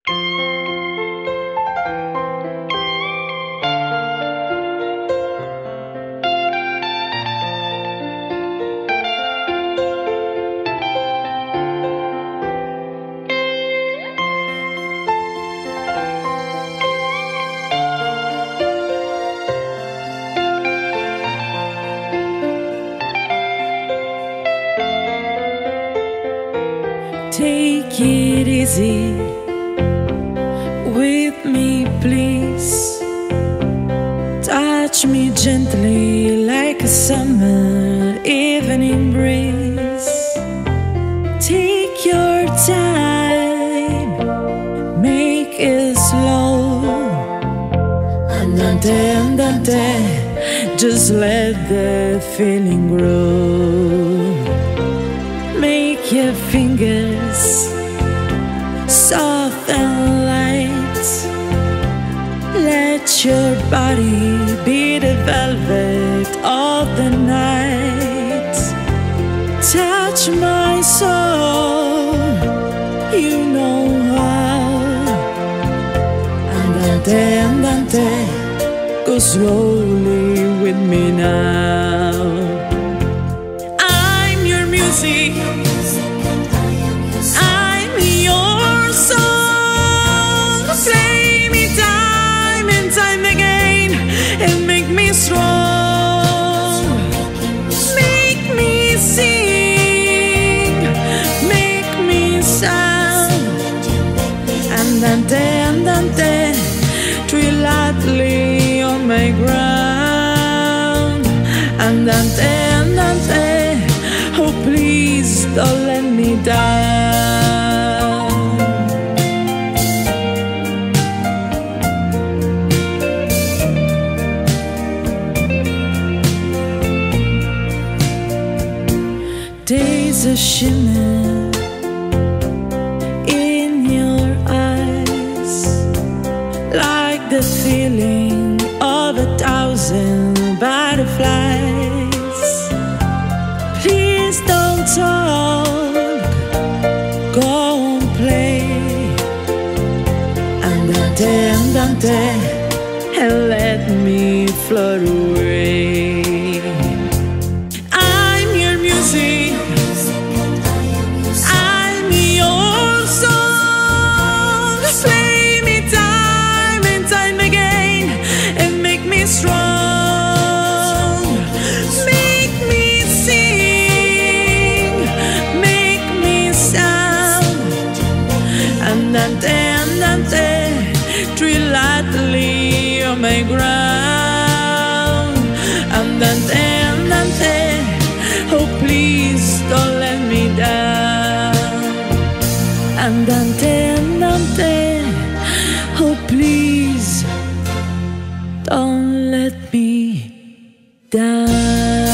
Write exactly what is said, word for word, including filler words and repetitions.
Take it easy with me, please. Touch me gently like a summer evening breeze. Take your time, make it slow. Andante, andante, just let the feeling grow. Make your fingers soft and light. Let your body be the velvet of the night. Touch my soul, you know how. Andante, andante, go slowly with me now. I'm your music, I'm your song. Play me time and time again and make me strong. Make me sing, make me sound. Andante, andante, trillately on my ground. Andante, andante, oh please don't let me down. Days a shimmer in your eyes, like the feeling of a thousand butterflies. Please don't talk, go and play. Andante, andante, and let me float away. I'm your music, I'm your song. Play me time and time again and make me strong. Make me sing, make me sound. Andante, andante, trillately on my ground. Andante, andante, oh please don't let me down. Andante, andante, oh please don't let me down.